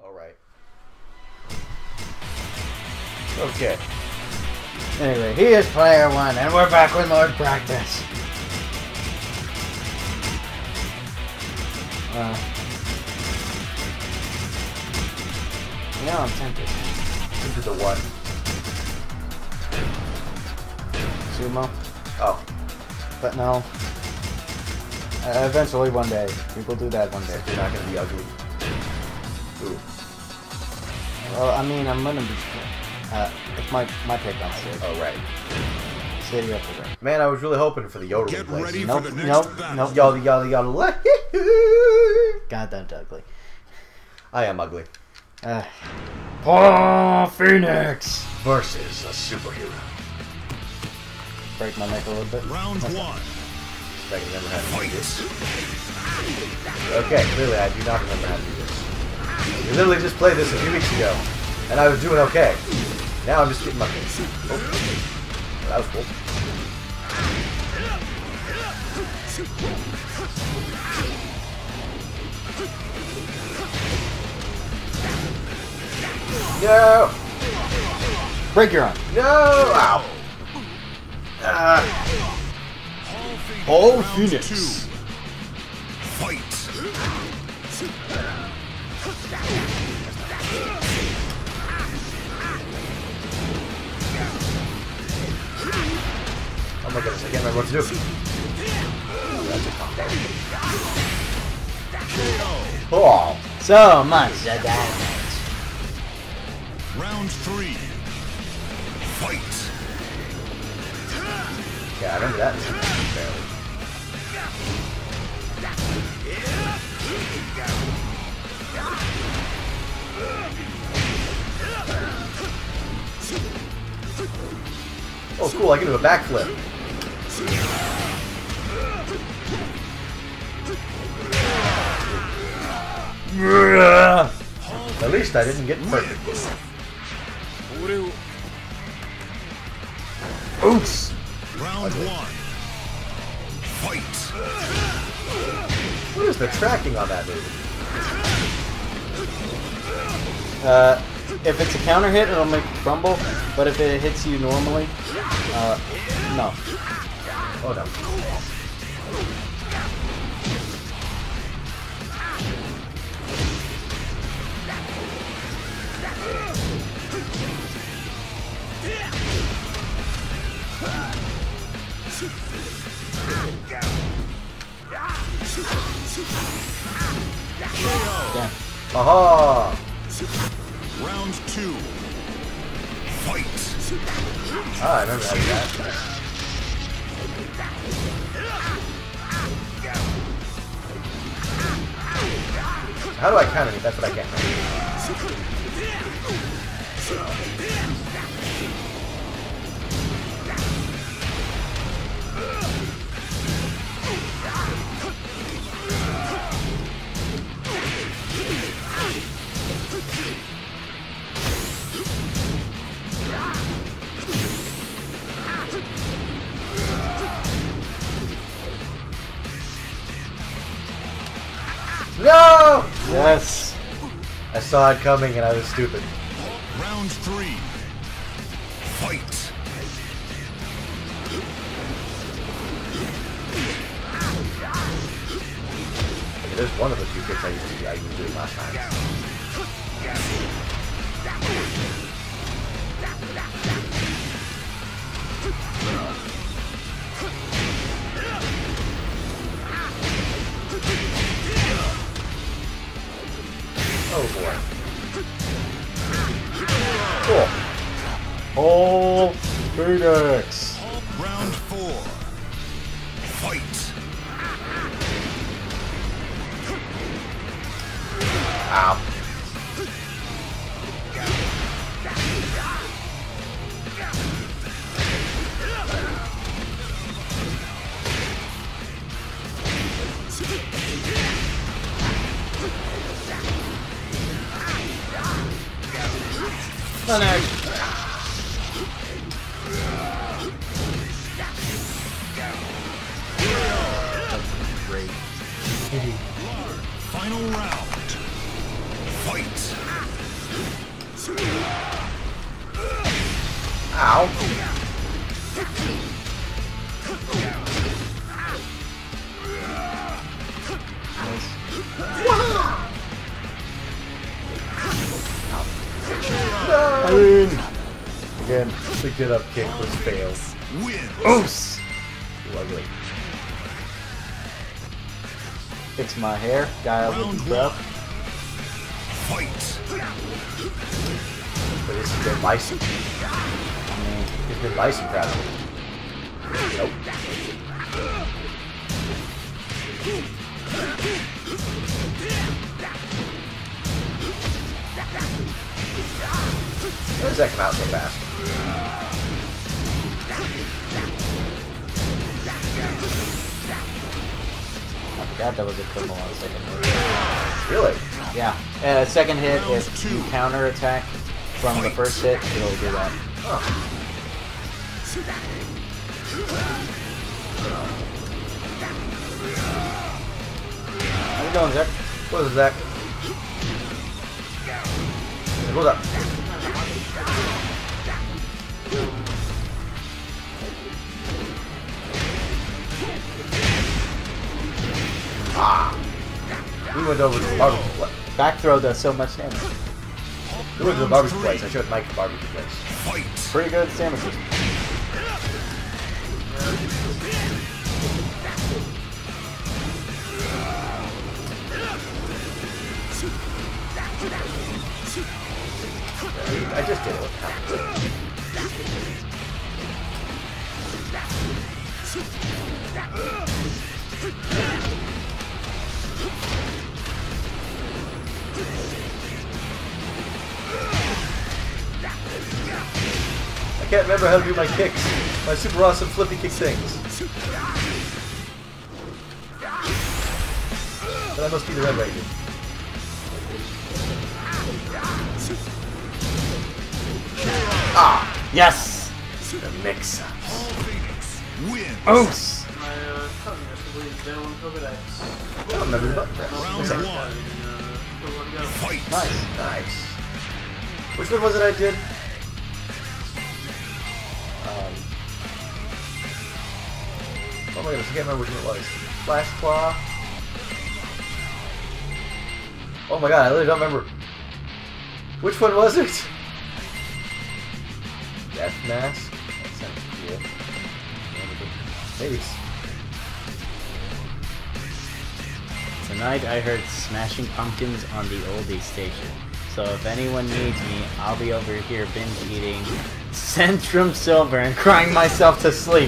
Alright. Okay. Anyway, he is player one, and we're back with more practice. You know, I'm tempted. Into the what? Sumo. Oh. But no. Eventually, one day. We will do that one day. You're not gonna be ugly. Ooh. Well, I mean, I'm gonna be... it's my pick on City. Oh, right. City up the right. Man, I was really hoping for the yodeling Get place. ready Nope, for the next nope, battle. nope. Yodel, yodel, yodel. God, that's ugly. I am ugly. Paul Phoenix! Versus a superhero. Break my neck a little bit. Round one. I can never have to do Fight. this. Okay, clearly I do not remember how to do this. We literally just played this a few weeks ago, and I was doing okay. Now I'm just getting my face. Oh. That was cool. No! Break your arm. No! Ow! Paul Round Phoenix. two. Fight. Oh my goodness, I can't remember what to do. That's a combo. Oh! So much damage. Round three. Fight. Yeah, I remember that. Barely. Oh, cool, I can do a backflip. At least I didn't get perfect. Oops. Round one. Fight. What is the tracking on that movie? If it's a counter hit, it'll make you crumble. But if it hits you normally, no. Oh no. Damn. Aha! Round two. Fight. Ah, I remember how to do that. How do I counter it? That's what I can't remember. No! Yes. I saw it coming and I was stupid. Round three. Fight. Okay, there's one of the two kicks I used to do last time. Oh boy. Cool. Paul Phoenix. Round four. Fight. Ow. Final round. Fight. Ow. Again, the get up kick was failed. Win. Oops! Lovely. Fix my hair. Guy with Round the breath. Fight. But he's been nice. He's been nice and proud of me. Nope. How does that come out so fast? I forgot that was a criminal on the second hit. Really? Yeah. Second hit, if you counter attack from the first hit, it'll do that. Huh. How you doing, Zach? What is that? Hold up. Ah! We went over to the barbecue place. Back throw does so much damage. We went to the barbecue place. I showed Mike the barbecue place. Fight. Pretty good damage system. I just did it with power. I can't remember how to do my kicks. My super awesome flippy kick things. But I must be the Red Ranger. Ah! Yes! The mix-ups. Win. Oops! My cousin yesterday down COVID I don't remember the button press. Round What's that? one. Fight. Nice. Nice. Which one was it I did? Oh my goodness, I can't remember which one it was. Flash Claw. Oh my god, I really don't remember. Which one was it? Death Mask? That sounds cool. Maybe it's... Tonight I heard Smashing Pumpkins on the oldie station. So if anyone needs me, I'll be over here binge eating Centrum Silver and crying myself to sleep.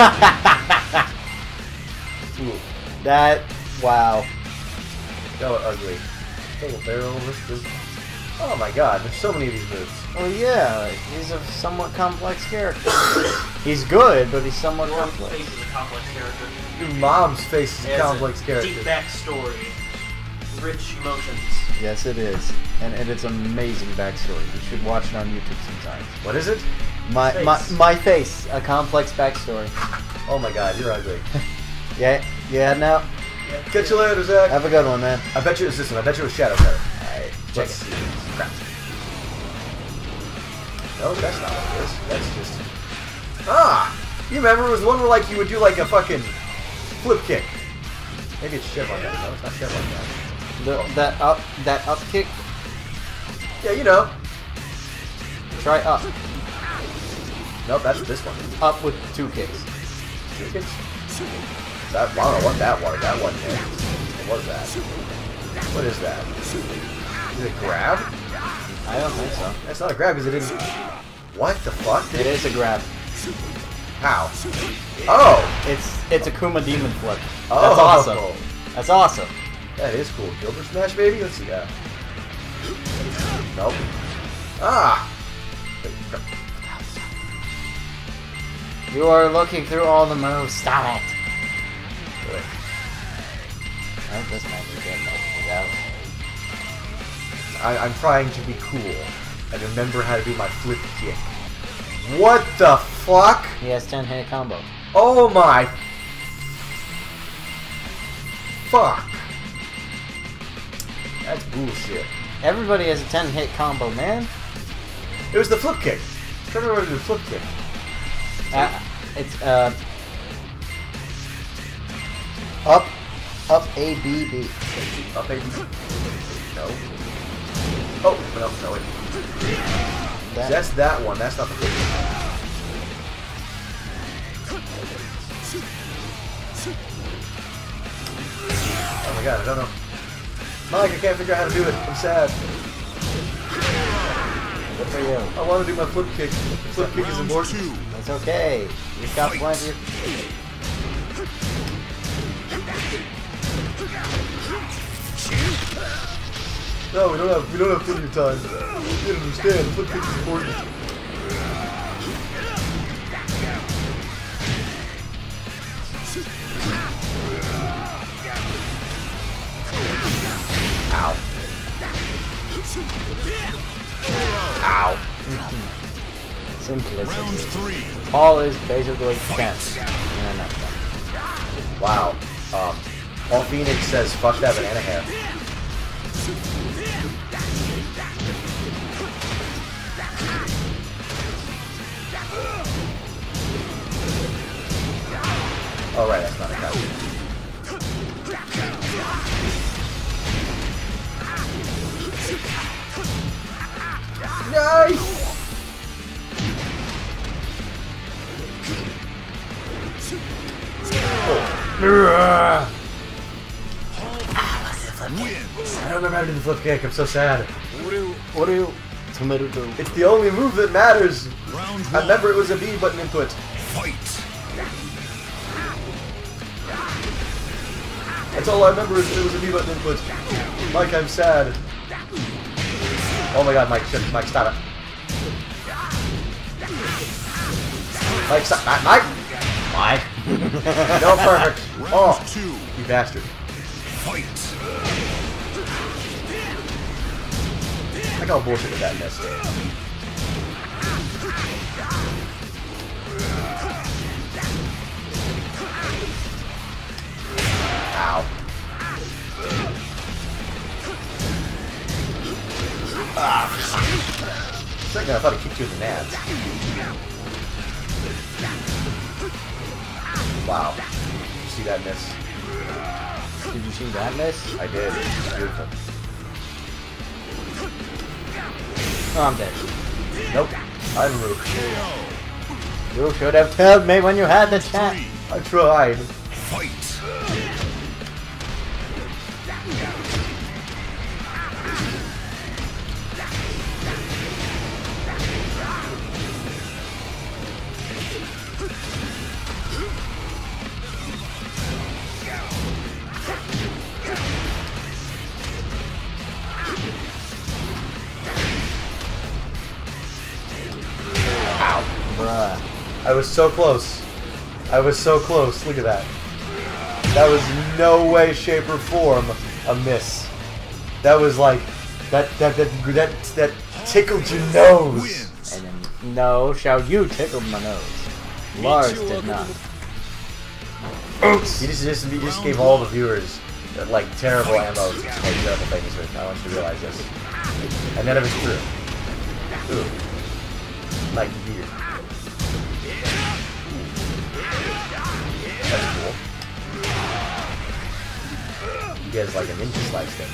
Ooh, That, wow. that was ugly. Double barrel, this is... Oh my god, there's so many of these moves. Well, yeah, he's a somewhat complex character. He's good, but he's somewhat Your complex. face is a complex character. Your mom's face is It a has complex character. Deep backstory. Rich emotions. Yes, it is. And it's an amazing backstory. You should watch it on YouTube sometimes. What is it? My face, a complex backstory. Oh my god, you're ugly. Yeah, now. Catch you later, Zach. Have a good one, man. I bet you it was this one. I bet you it was Shadow Cutter. Alright, check Let's it. see. Crap. No, that's not what it is. That's just... Ah! You remember it was the one where like you would do like a fucking flip kick. Maybe it's Chevron Guy. No, it's not Chevron Guy. That up kick, Yeah, you know. try up. Nope, that's this one. Up with two kicks. Two kicks? That, I don't know what that was. That wasn't it. What was that? What is that? Is it grab? I don't think so. That's not a grab because it didn't... What the fuck? It is a grab. How? Oh! It's a Kuma Demon Flip. Oh. That's awesome. That's awesome. That is cool. Gilbert Smash, baby? Let's see. Nope. Ah! Wait, crap. You are looking through all the moves. Stop it. Wait. Oh, this might be good. That I'm trying to be cool and remember how to do my flip kick. What the fuck? he has 10-hit combo. Oh my... Fuck. That's bullshit. Everybody has a 10-hit combo, man. It was the flip kick. I'm trying to remember the flip kick. It's Up A B B. Up A, B. No. Oh, no, wait. That's that one. That's not the flip kick. Oh my god, I don't know. Mike, I can't figure out how to do it. I'm sad. Good for you. I want to do my flip kick. Flip kick is important. That's okay. You've got plenty of... No, we don't have plenty of time. You don't understand. The flip kick is important. Ow. Ow. simplicity. Paul is basically Kent in a nutshell. Wow. Paul Phoenix says, fuck that banana hair. Oh, right, that's not a costume. Nice! Oh. I don't remember how to do the flip kick, I'm so sad. What do you... Tomato do? It's the only move that matters. Round I remember it was a B button input. Fight. That's all I remember is it was a B button input. Mike, I'm sad. Oh my god, Mike, Mike, stop it. Mike, stop. Mike! Mike! No, perfect. Oh, you bastard. Fight. I got bullshit with that miss. Ow. Second, I thought he kicked you in the nads. Wow. Did you see that miss? Did you see that miss? I did. It's beautiful. Oh, I'm dead. Nope. I'm Rook. You should have told me when you had the chance. I tried. Fight. Bruh. I was so close. I was so close. Look at that. That was no way, shape, or form a miss. That was like that tickled your nose. And then, no, shall you tickle my nose? Lars did not. Oops. You just gave all the viewers like terrible ammo to make terrible things with. I want you to realize this. And none of it's true. Ooh. Like weird. That's cool. You guys like a ninja slice thing.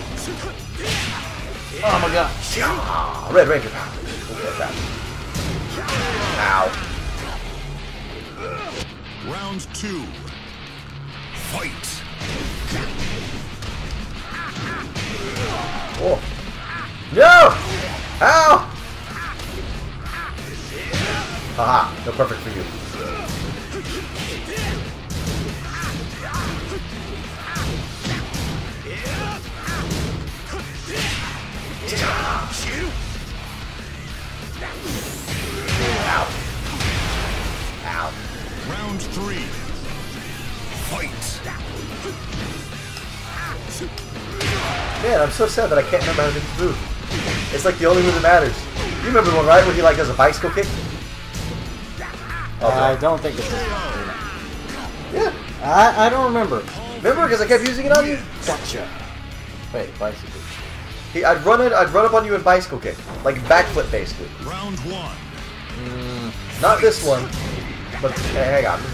Oh my god. Red Ranger power. Look at that. Ow. Round 2. Fight. Oh. No! Ow! Haha, no perfect for you. Ow. Ow. Round 3. Fight. Man, I'm so sad that I can't remember how to do this move. It's like the only move that matters. You remember the one, right, where he like does a bicycle kick? I don't think it's... Yeah. I don't remember. Remember, because I kept using it on you? Gotcha. Wait, bicycle. I'd run up on you and bicycle kick, like backflip basically. Round 1. Not this one, but hang on.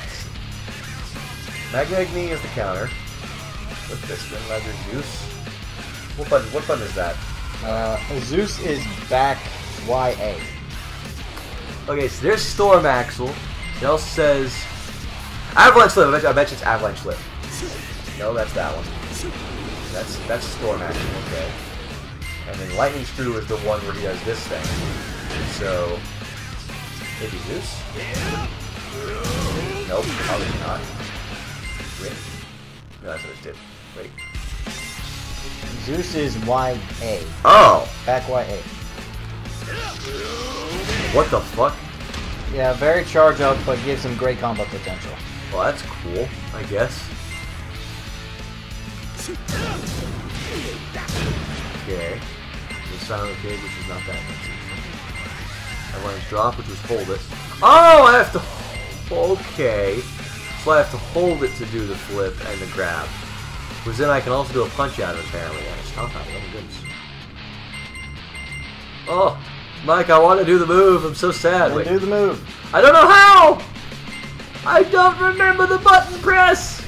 Magnetic knee is the counter. What's this? Then leather Zeus. What button is that? Zeus is back YA. Okay, so there's Storm Axle. It also says Avalanche Slip. I bet you it's Avalanche Slip. No, that's that one. That's Storm Axle. Okay. And then Lightning Screw is the one where he does this thing. So maybe Zeus? Nope, probably not. Wait. No, that's what it did. Wait. Zeus is YA. Oh! Back YA. What the fuck? Yeah, very charge up, but gives him great combo potential. Well, that's cool, I guess. Okay. The silent cage, which is not that fancy. Avalanche drop, which was hold it. Oh, I have to... Okay. So I have to hold it to do the flip and the grab. Because then I can also do a punch out of it, apparently. And a stomp out of it. Oh, my goodness. Oh, Mike, I want to do the move. I'm so sad. Wait. Do the move. I don't know how! I don't remember the button press!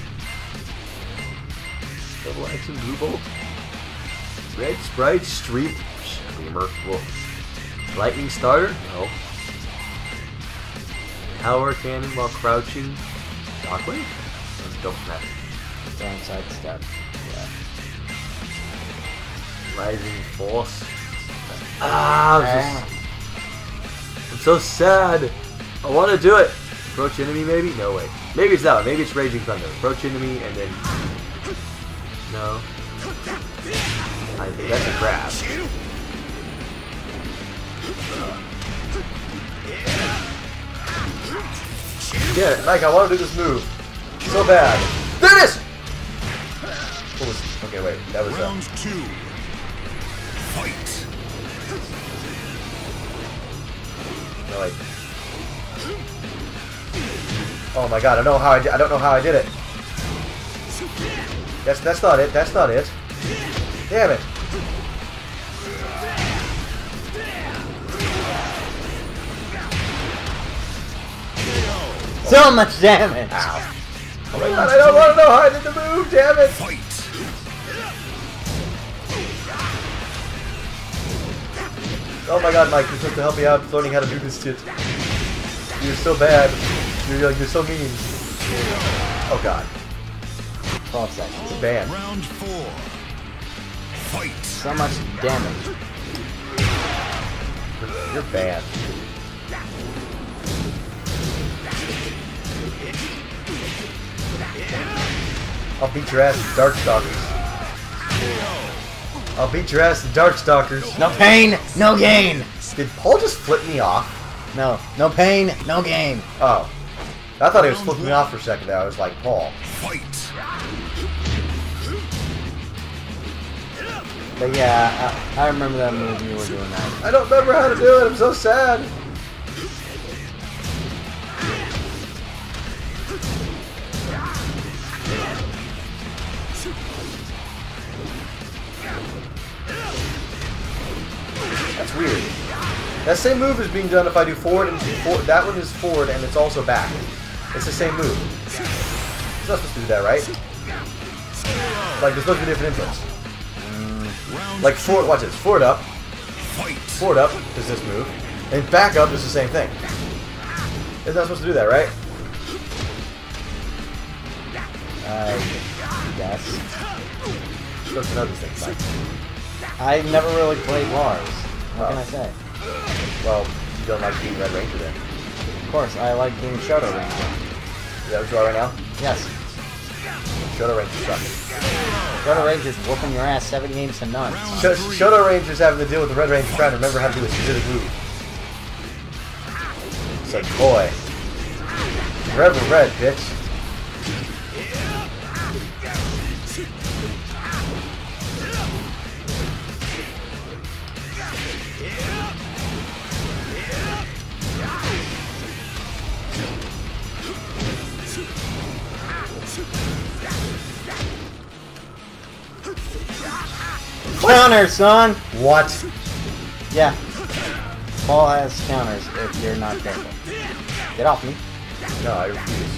Double action blue bolt. Red sprite street streamer. Whoa. Lightning starter? No. Power cannon while crouching. Shockwave? Don't snap. Downside step. Yeah. Rising force. I'm so sad. I want to do it. Approach enemy, maybe? No way. Maybe it's that one. Maybe it's Raging Thunder. Approach enemy and then. No. I think that's a grab. Yeah, Mike, I want to do this move so bad. There it is. What was? Okay, wait. That was Round 2. Fight. No, wait. Oh my god! I don't know how I don't know how I did it. That's not it. That's not it. Damn it! So much damage! Ow! Oh my god! I don't want to know how I did the move. Damn it! Fight. Oh my god, Mike! You're supposed to help me out learning how to do this shit. You're so bad. You're so mean. Oh god. 12 seconds. It's banned. Round 4. Fight. So much damage. You're banned. I'll beat your ass with Darkstalkers. I'll beat your ass with Darkstalkers. No pain, no gain! Did Paul just flip me off? No. No pain, no gain. Oh. I thought he was flipping me off for a second there. I was like, Paul. Fight. But yeah, I remember that move you were doing that. I don't remember how to do it. I'm so sad. That's weird. That same move is being done if I do forward and forward. That one is forward and it's also back. It's the same move. It's not supposed to do that, right? Like, there's supposed to be different inputs. Like, forward, watch this. Forward up. Forward up is this move. And back up is the same thing. It's not supposed to do that, right? Yes. Supposed to know these things, Mike. I never really played Lars. What can Oh. I say? Well, you don't like being Red Ranger then. Of course, I like being Shadow Ranger. Is that what you are right now? Yes. Shadow Rangers suck. Shadow Ranger's whooping your ass 7 games to none. Shadow Rangers having to deal with the Red Ranger trying to remember how to do a specific move. It's like, boy. Red with red, bitch. counter, son! What? Yeah. Paul has counters if you're not careful. Get off me. No, I refuse.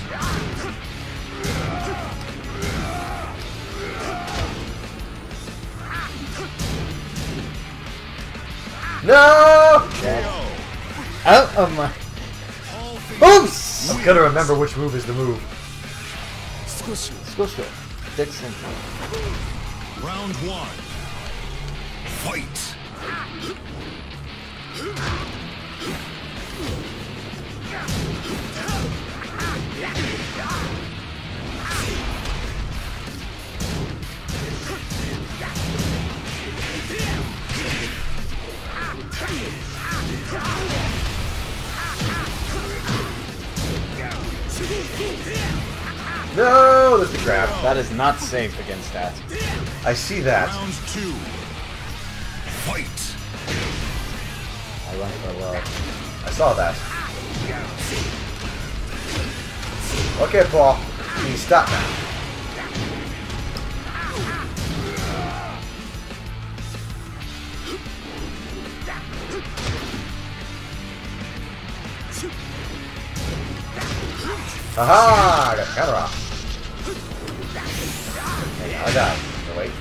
No! Out of my... Oops! I'm gonna remember which move is the move. Squish it. Dixon. Round 1. Fight. No, that's the crap. That is not safe against that. I see that. Round 2. Fight. I went for a low. I saw that. Okay, Paul. You stop now. Aha! I got the counter off. Hey, I got it. No, wait.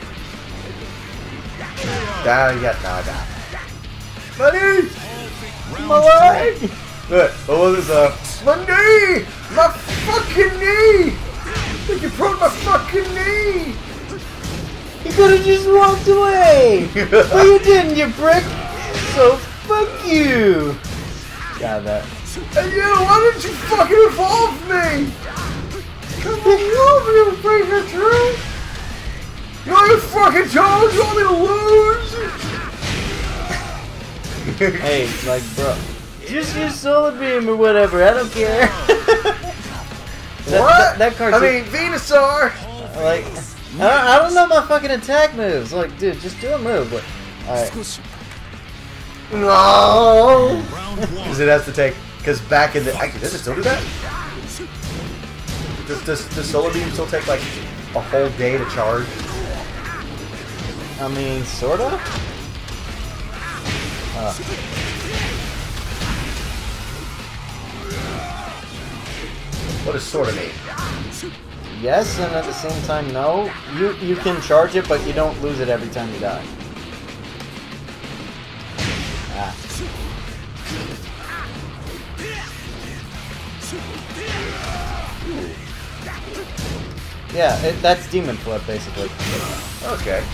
Yes, now I got it. Money! My leg! Look, what was this? My knee! My fucking knee! You broke my fucking knee! You could have just walked away! But you didn't, you prick! So fuck you! Got that. And you, why didn't you fucking involve me? Come on, you bring her through? You want me to fucking told? You want me to lose? Hey, like, bro. Just use Solar Beam or whatever, I don't care. What? That card's I mean, Venusaur! like, I don't know my fucking attack moves. Like, dude, just do a move. Like, alright. No! Round 1. Because it has to take... Because back in the... Actually, does it still do that? Does Solar Beam still take, like, a whole day to charge? I mean, sorta? What does sorta mean? Yes, and at the same time, no. You can charge it, but you don't lose it every time you die. Ah. Yeah, that's Demon Flip, basically. Okay.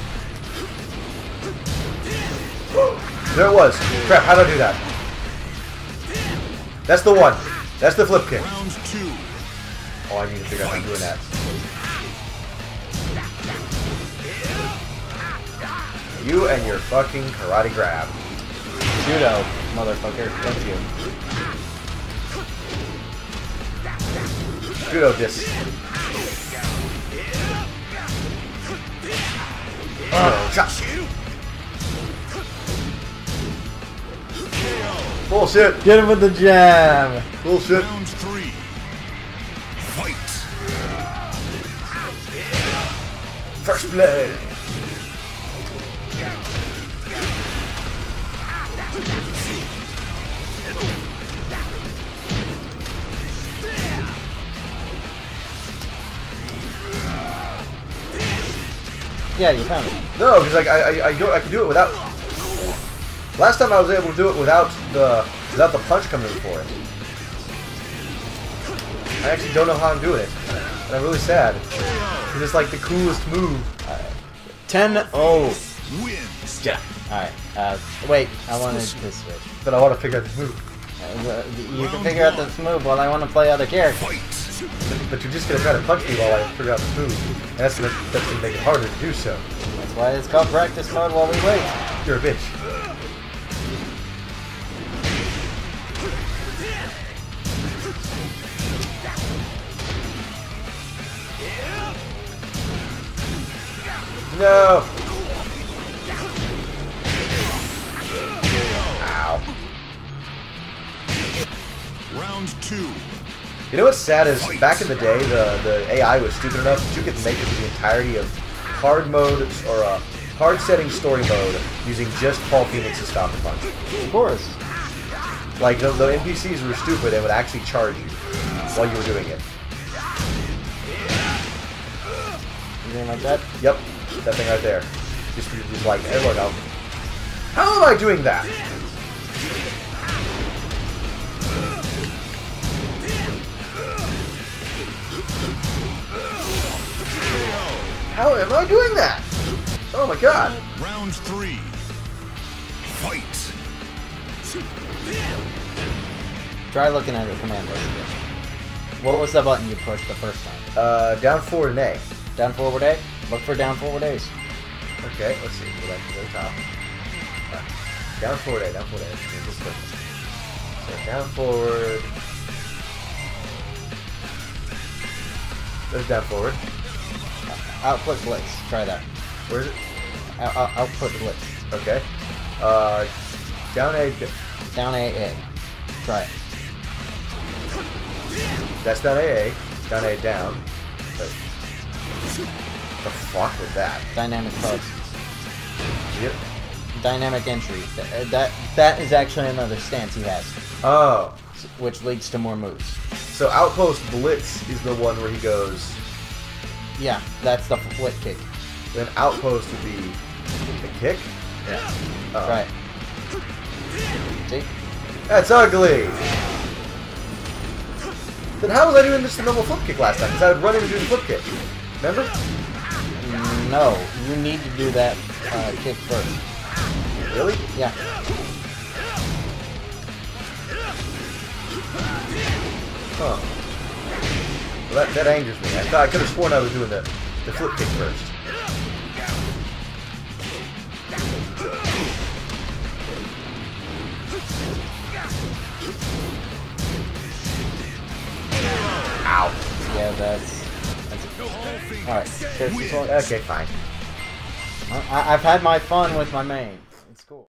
There it was. Crap, how do I do that? That's the one. That's the flip kick. Round 2. Oh, I need to figure out how I'm doing that. You and your fucking karate grab. Judo, motherfucker. Thank you. Judo disc. Shot. Bullshit. Get him with the jab. Bullshit. Round 3. Fight. First blood. Yeah, you found it. No, because like I can do it without. Last time I was able to do it without the punch coming for it. I actually don't know how I'm doing it, and I'm really sad because it's like the coolest move. 10-0. Wins. Yeah. Alright, wait, I wanted to switch. But I want to figure out this move. You can figure out this move while I want to play other characters. Fight. But you're just gonna try to punch me while I figure out this move, and that's gonna make it harder to do so. That's why it's called practice mode while we wait. You're a bitch. No. Ow. Round 2. You know what's sad is back in the day, the AI was stupid enough that you could make it the entirety of hard mode or hard-setting story mode using just Paul Phoenix's Stop and Punch. Of course. Like, the NPCs were stupid and would actually charge you while you were doing it. Anything like that? Yep, that thing right there. Just like, hey, look, how am I doing that? How am I doing that? Oh my god. Round 3. Fight. Try looking at your command list again. What was the button you pushed the first time? Down forward and A. Down forward A? Look for down forward A's. Okay, let's see. Go back to the top. Down forward A, down forward A. Just click. So down forward. There's down forward. Output Blitz. Try that. Where is it? Output Blitz. Okay. Down A. Down AA. Try it. That's down AA. Down A down. Wait. What the fuck was that? Dynamic cards. Yep. Dynamic entry. That is actually another stance he has, Oh. which leads to more moves. So Outpost Blitz is the one where he goes. Yeah, that's the flip kick. Then Outpost would be the kick? Yeah. Oh. Right. See? That's ugly! Then how was I doing just the normal flip kick last time? Because I would run in and do the flip kick. Remember? No, you need to do that kick first. Really? Yeah. Huh. Well, that angers me. I could have sworn I was doing the flip kick first. Ow. Yeah, that's it. Alright, here's this one. Okay, fine. I've had my fun with my main.